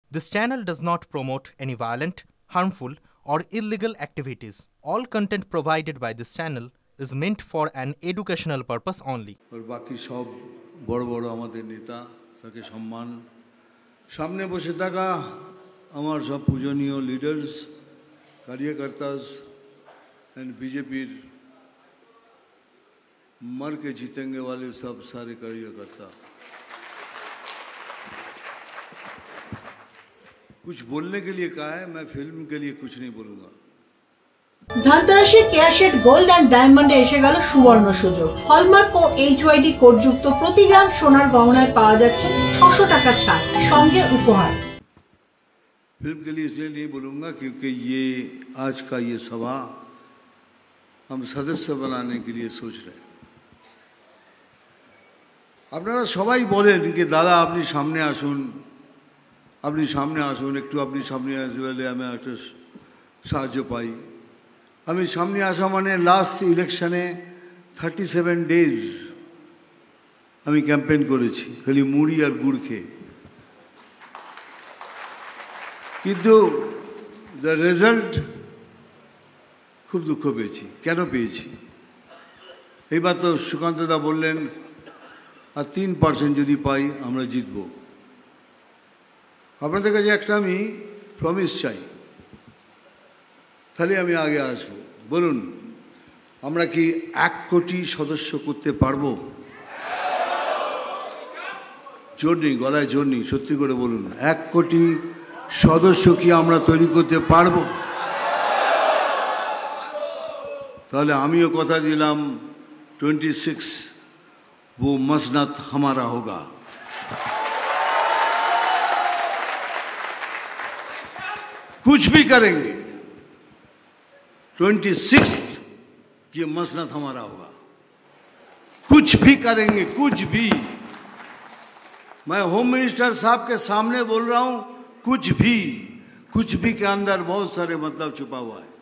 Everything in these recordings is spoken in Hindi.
This channel does not promote any violent, harmful, or illegal activities. All content provided by this channel is meant for an educational purpose only. और बाकी सब बड़ बड़ आमादेर नेता ताके सम्मान सामने बसे थाका आमार सब पूजनीय लीडर्स कार्यकर्तास एंड बीजेपी मर के जीतेंगे वाले सब सारे कार्यकर्ता कुछ बोलने के लिए कहा है। मैं फिल्म के लिए कुछ नहीं बोलूँगा। ধানতেরাসের কেয়ারশেড গোল্ড অ্যান্ড ডায়মন্ডে এসে গেল সুবর্ণ সুযোগ। হলমার্ক ও এইচওয়াইডি কোডযুক্ত প্রতি গ্রাম সোনার গহনায় পাওয়া যাচ্ছে 600 টাকা ছাড়, সঙ্গে উপহার। फिल्म के लिए इसलिए नहीं बोलूँगा क्योंकि ये आज का ये सभा हम सदस्य बनाने के लिए सोच रहे हैं। আপনারা সবাই বলেন कि দাদা আপনি সামনে আসুন, আপনি সামনে আসুন, একটু আপনি সামনে আসলে আমি একটা সাহায্য পাই। আমি সামনে আসা মানে লাস্ট ইলেকশনে 37 ডেজ আমি ক্যাম্পেইন করেছি খালি মুড়ি আর গুড় খেয়ে, কিন্তু দ্য রেজাল্ট খুব দুঃখ পেয়েছি। কেন পেয়েছি? এইবার তো সুকান্তদা বললেন আর 3% যদি পাই আমরা জিতব। আপনাদের কাছে একটা আমি প্রমিস চাই, তাহলে আমি আগে আসবো। বলুন আমরা কি 1 কোটি সদস্য করতে পারবো? জোর নেই, গলায় জোর নেই, সত্যি করে বলুন 1 কোটি সদস্য কি আমরা তৈরি করতে পারবো? তাহলে আমিও কথা দিলাম 26 वो मसनत हमारा होगा। कुछ भी करेंगे 26 ये मसनत हमारा होगा। कुछ भी करेंगे, कुछ भी। मैं होम मिनिस्टर साहब के सामने बोल रहा हूं, कुछ भी के अंदर बहुत सारे मतलब छुपा हुआ है।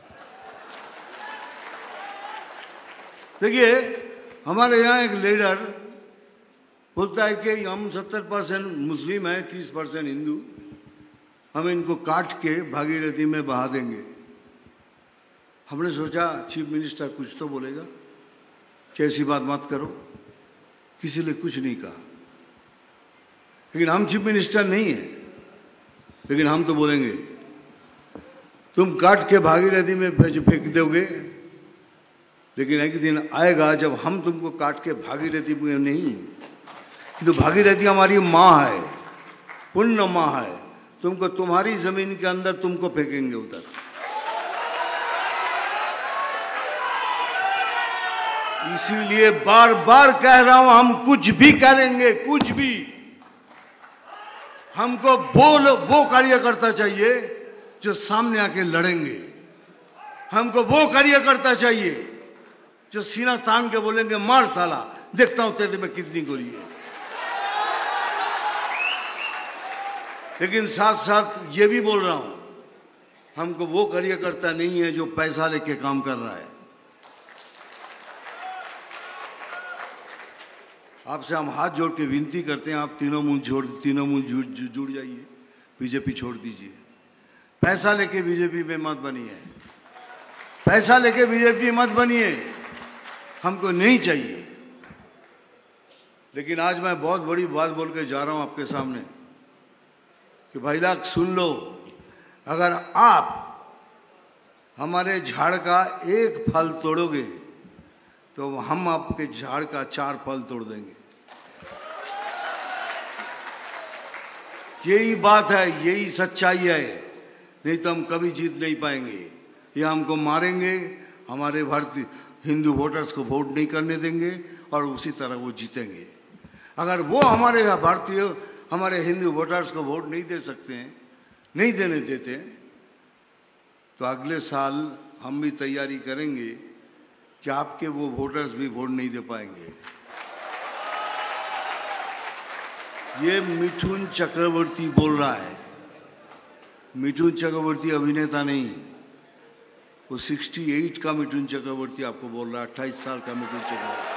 देखिए हमारे यहाँ एक लीडर बोलता है कि हम 70% मुस्लिम हैं, 30% हिंदू, हम इनको काट के भागीरथी में बहा देंगे। हमने सोचा चीफ मिनिस्टर कुछ तो बोलेगा कि ऐसी बात मत करो, किसी ने कुछ नहीं कहा। लेकिन हम चीफ मिनिस्टर नहीं हैं, लेकिन हम तो बोलेंगे तुम काट के भागीरथी में फेंक दोगे, लेकिन एक दिन आएगा जब हम तुमको काट के भागीरथी में नहीं, तो भागीरथी हमारी माँ है, पुण्य माँ है, तुमको तुम्हारी जमीन के अंदर तुमको फेंकेंगे उधर। इसीलिए बार बार कह रहा हूं हम कुछ भी करेंगे, कुछ भी। हमको वो कार्यकर्ता चाहिए जो सामने आके लड़ेंगे। हमको वो कार्यकर्ता चाहिए जो सीना तान के बोलेंगे मार साला, देखता हूं तेरे में कितनी गोली है। लेकिन साथ साथ ये भी बोल रहा हूं हमको वो कार्यकर्ता नहीं है जो पैसा लेके काम कर रहा है। आपसे हम हाथ जोड़ के विनती करते हैं, आप तीनों मुंह जुड़ जाइए, बीजेपी छोड़ दीजिए। पैसा लेके बीजेपी में मत बनिए, पैसा लेके बीजेपी मत बनिए, हमको नहीं चाहिए। लेकिन आज मैं बहुत बड़ी बात बोल के जा रहा हूं आपके सामने कि भाई लोग सुन लो, अगर आप हमारे झाड़ का एक फल तोड़ोगे तो हम आपके झाड़ का 4 फल तोड़ देंगे। यही बात है, यही सच्चाई है, नहीं तो हम कभी जीत नहीं पाएंगे। ये हमको मारेंगे, हमारे भारतीय हिंदू वोटर्स को वोट नहीं करने देंगे और उसी तरह वो जीतेंगे। अगर वो हमारे हिंदू वोटर्स को वोट नहीं दे सकते हैं, नहीं देने देते, तो अगले साल हम भी तैयारी करेंगे कि आपके वो वोटर्स भी वोट नहीं दे पाएंगे। ये मिथुन चक्रवर्ती बोल रहा है। मिथुन चक्रवर्ती अभिनेता नहीं, वो 68 का मिथुन चक्रवर्ती आपको बोल रहा है, 28 साल का मिथुन चक्रवर्ती।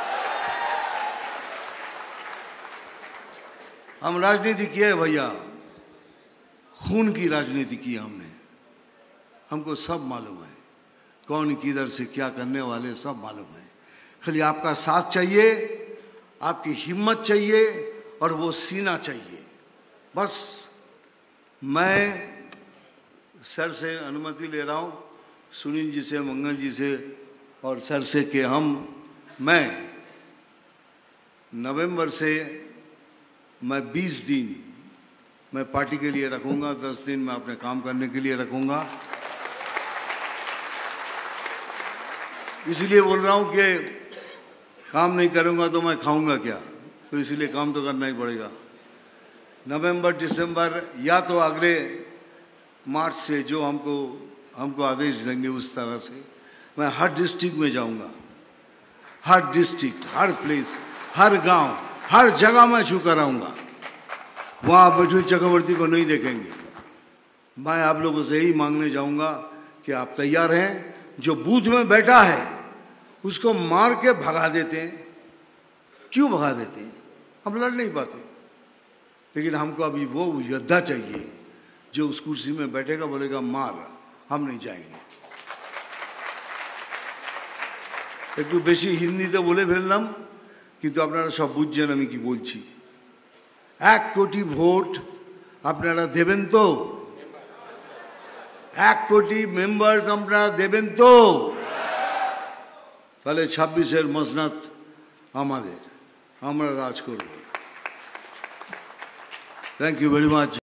हम राजनीति किए भैया, खून की राजनीति की हमने। हमको सब मालूम है कौन किधर से क्या करने वाले, सब मालूम है। खाली आपका साथ चाहिए, आपकी हिम्मत चाहिए और वो सीना चाहिए। बस मैं सर से अनुमति ले रहा हूँ, सुनील जी से, मंगल जी से और सर से कि मैं नवंबर से मैं 20 दिन मैं पार्टी के लिए रखूँगा, 10 दिन मैं अपने काम करने के लिए रखूँगा। इसलिए बोल रहा हूँ कि काम नहीं करूँगा तो मैं खाऊँगा क्या, तो इसलिए काम तो करना ही पड़ेगा। नवंबर दिसंबर या तो अगले मार्च से जो हमको आदेश देंगे उस तरह से मैं हर डिस्ट्रिक्ट में जाऊँगा। हर डिस्ट्रिक्ट, हर प्लेस, हर गांव, हर जगह मैं छू कर आऊँगा। वहाँ बैठे चक्रवर्ती को नहीं देखेंगे। मैं आप लोगों से यही मांगने जाऊँगा कि आप तैयार हैं। जो बूथ में बैठा है उसको मार के भगा देते हैं। क्यों भगा देते हैं? हम लड़ नहीं पाते, लेकिन हमको अभी वो योद्धा चाहिए जो उस कुर्सी में बैठेगा, बोलेगा मार, हम नहीं जाएंगे। একটু বেশি হিন্দিতে বলে ফেললাম, কিন্তু আপনারা সব বুঝছেন আমি কি বলছি। 1 কোটি ভোট আপনারা দেবেন তো? 1 কোটি মেম্বার্স আপনারা দেবেন তো? তাহলে 26-এর মসনদ আমাদের, আমরা রাজ করব। Thank you very much.